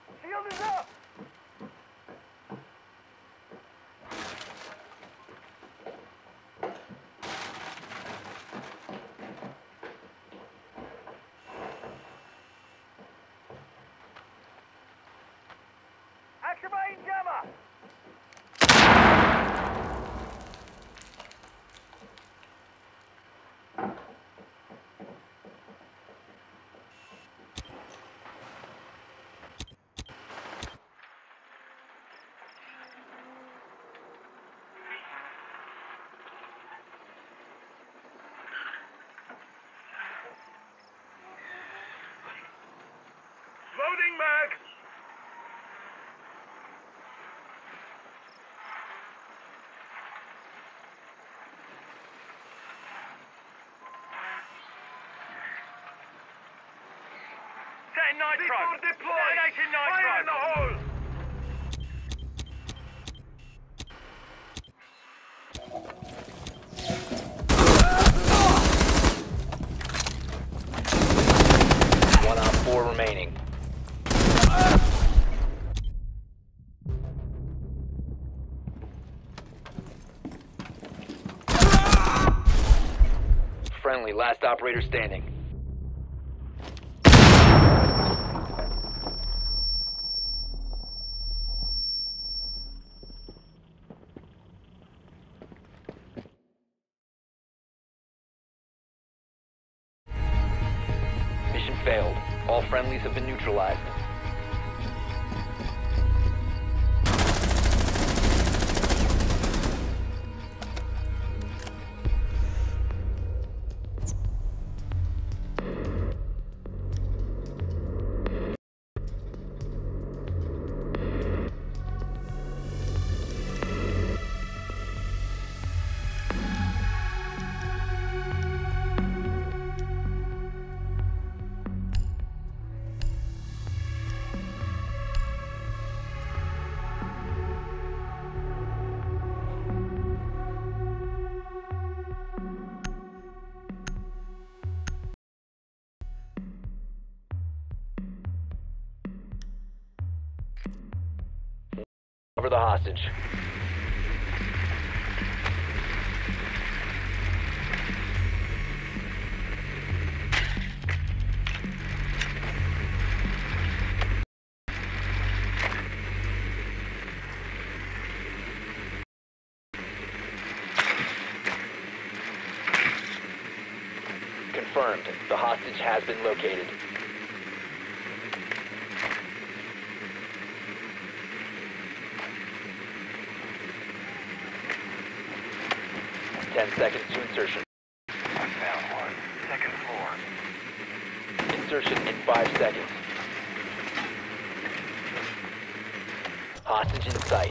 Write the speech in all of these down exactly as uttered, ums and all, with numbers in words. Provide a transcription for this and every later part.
Shield is up! Activating jammer! Loading mag! Setting nitro! Detonating nitro! Fire in the hole! One on four remaining. Friendly, last operator standing. Mission failed. All friendlies have been neutralized. Cover the hostage. Confirmed. The hostage has been located. Ten seconds to insertion. I found one. Second floor. Insertion in five seconds. Hostage in sight.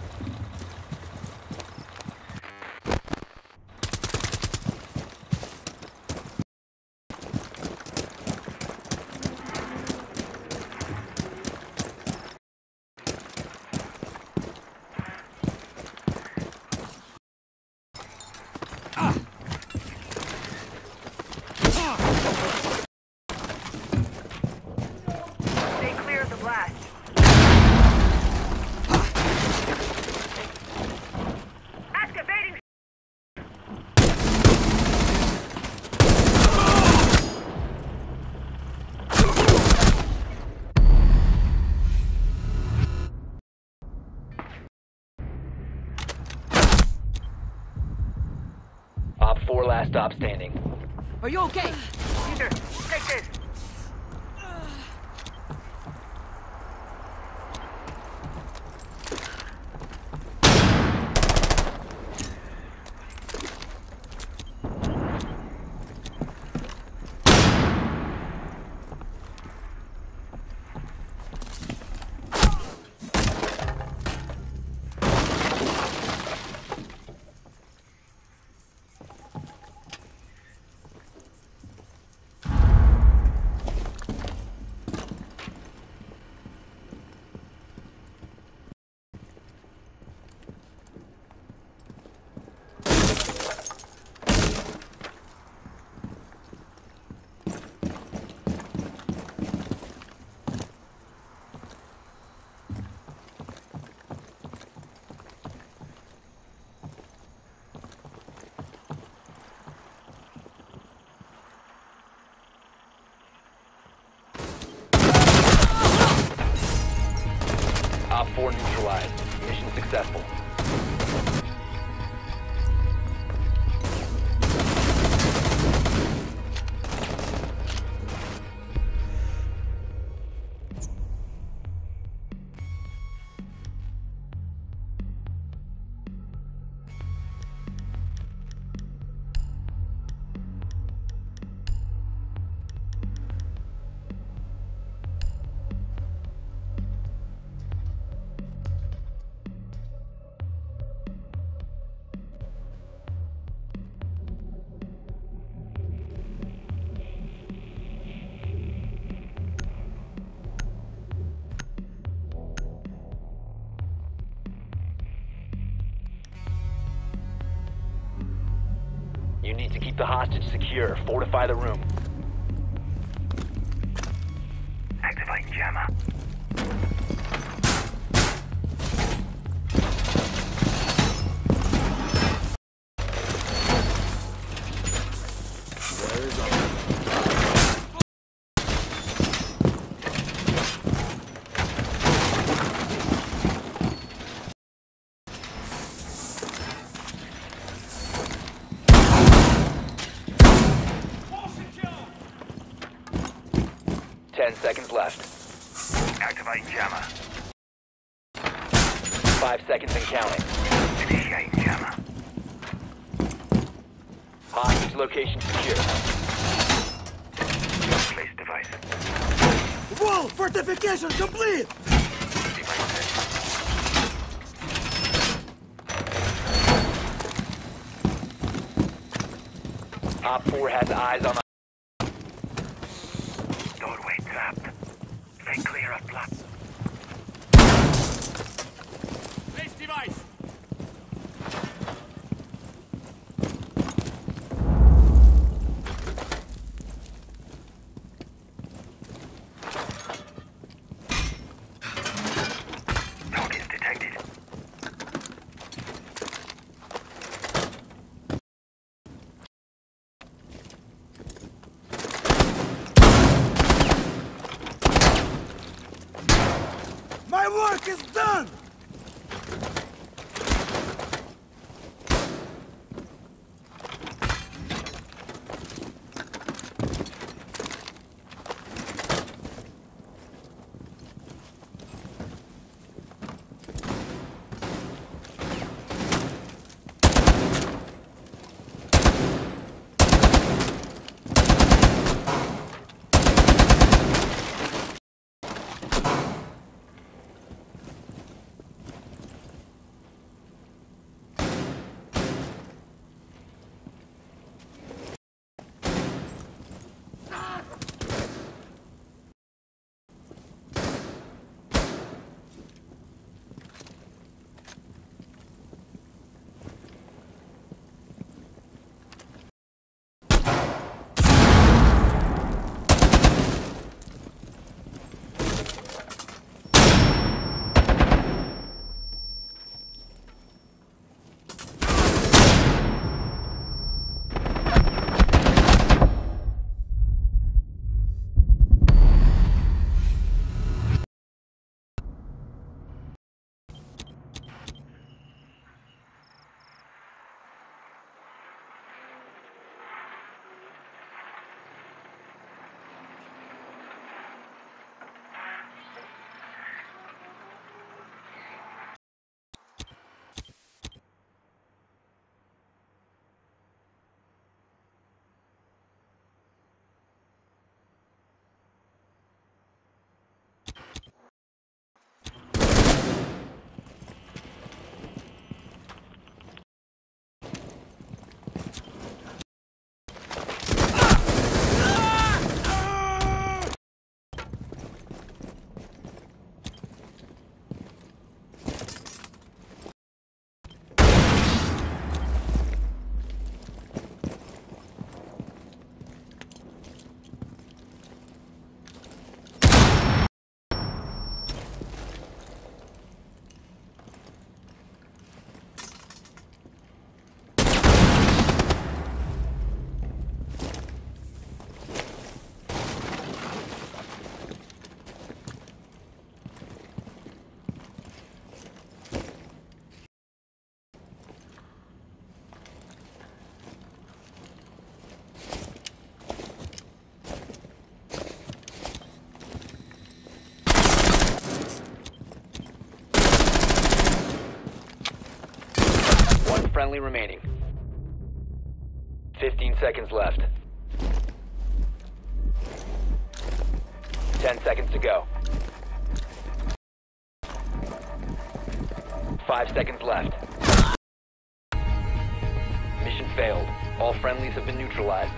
Stay clear of the blast. Activating. Op four last stop standing. Are you okay? Peter, take this. Op four neutralized. Mission successful. You need to keep the hostage secure. Fortify the room. Activating jammer. Ten seconds left. Activating jammer. Five seconds and counting. Initiating jammer. Hostage location secure. Place device. Wall fortification complete! Device set. Op four has eyes on the Doorway trapped. Stay clear of blocks. Place device! Targets detected. My work is done! friendly remaining. fifteen seconds left. ten seconds to go. five seconds left. Mission failed. All friendlies have been neutralized.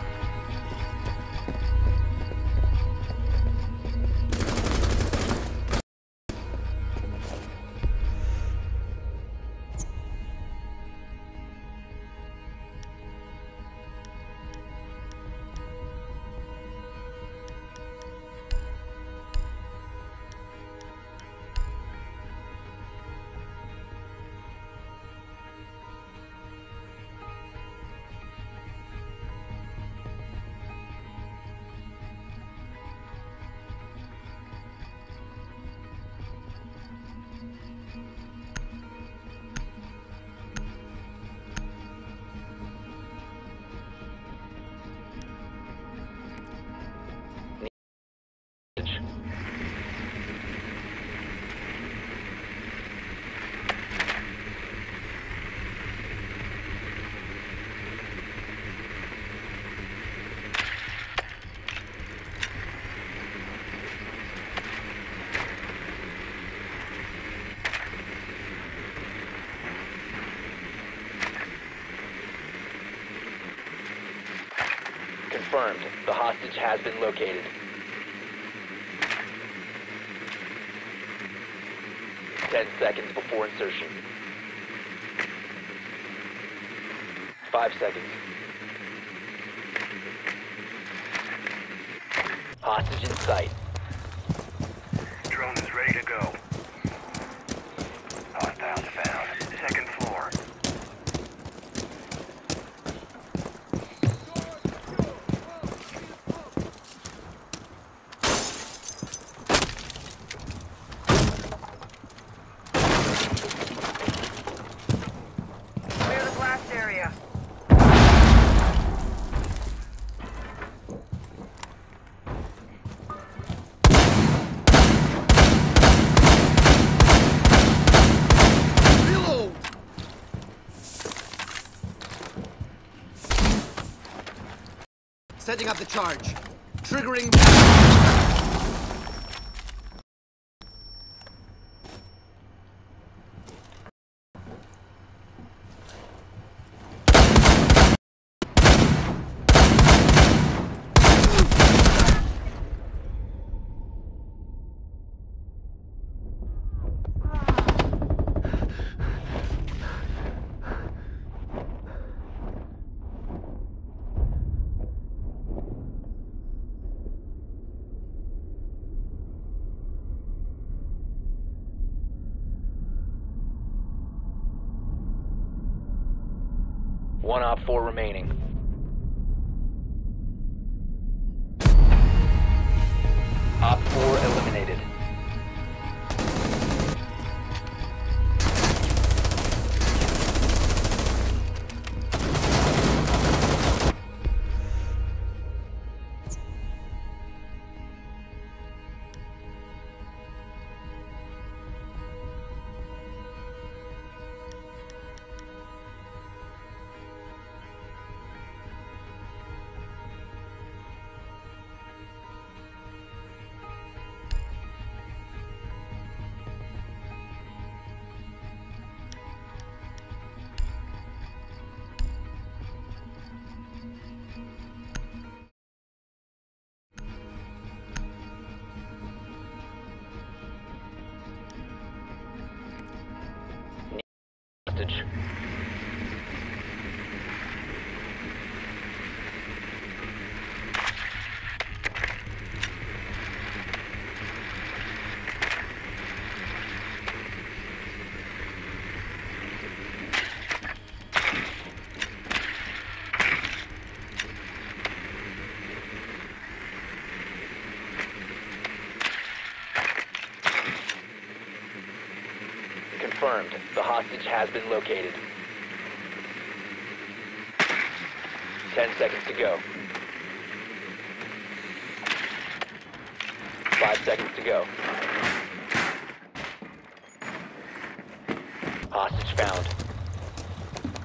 Confirmed. The hostage has been located. Ten seconds before insertion. Five seconds. Hostage in sight. Drone is ready to go. Hostiles found. Second floor. Clear the blast area. Setting up the charge. Triggering. One op four remaining. Op four eliminated. Hostage. Confirmed. The hostage has been located. Ten seconds to go. Five seconds to go. Hostage found.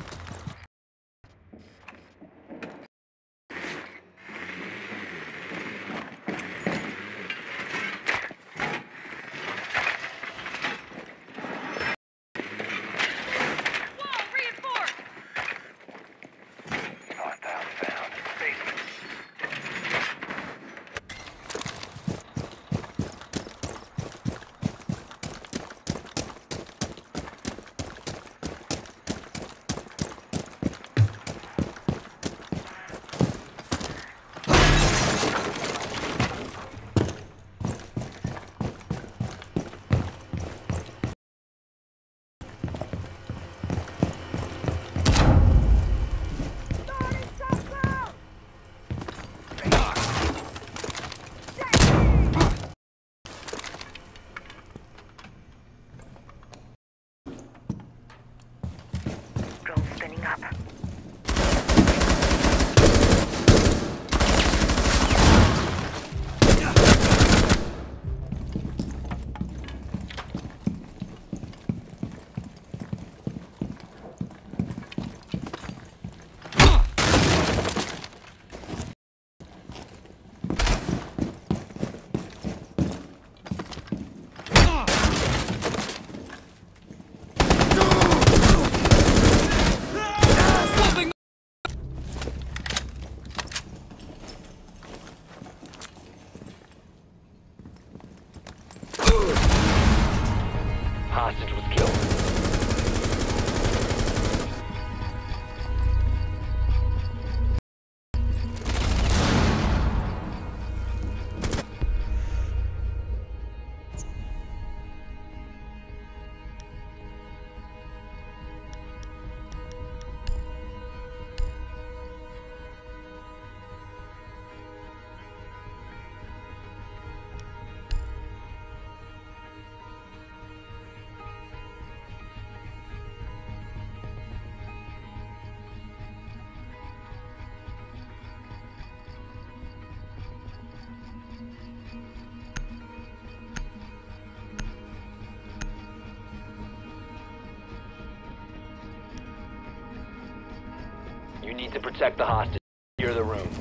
You need to protect the hostage. Secure the room.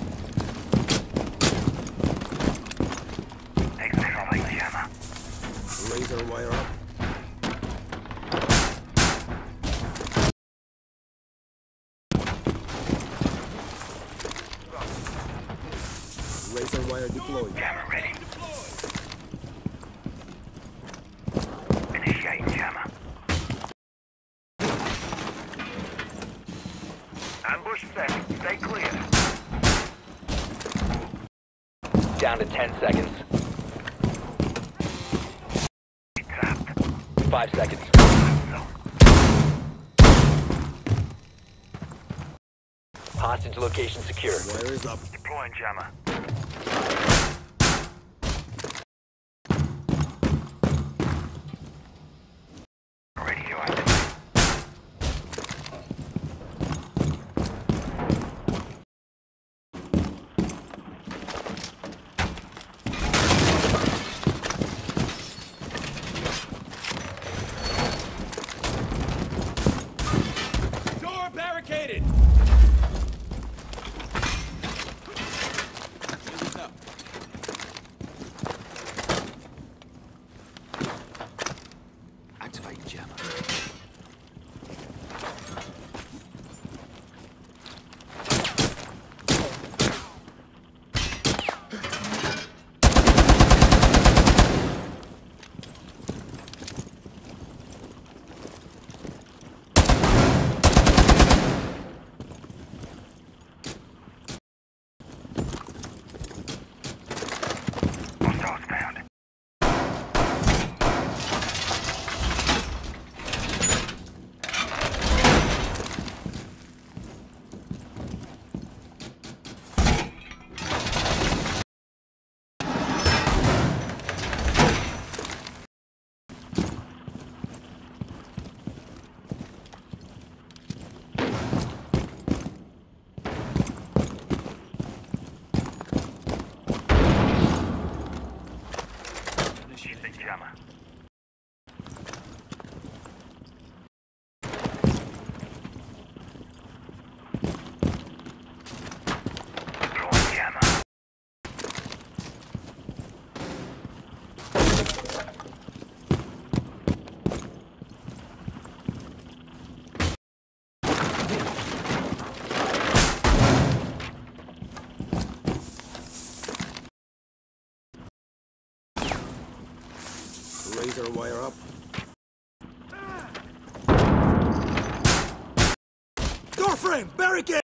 Laser wire up. Laser wire deployed. Jammer ready. Initiate jammer. Ambush set. Stay clear. Down to ten seconds. Trapped. Five seconds. Hostage location secure. Wire is up. Deploying jammer. Radio activate. Door barricaded! Activate jammer. Hostiles found. Initiate jammer. Deploying jammer. Laser wire up. Door frame! Barricade!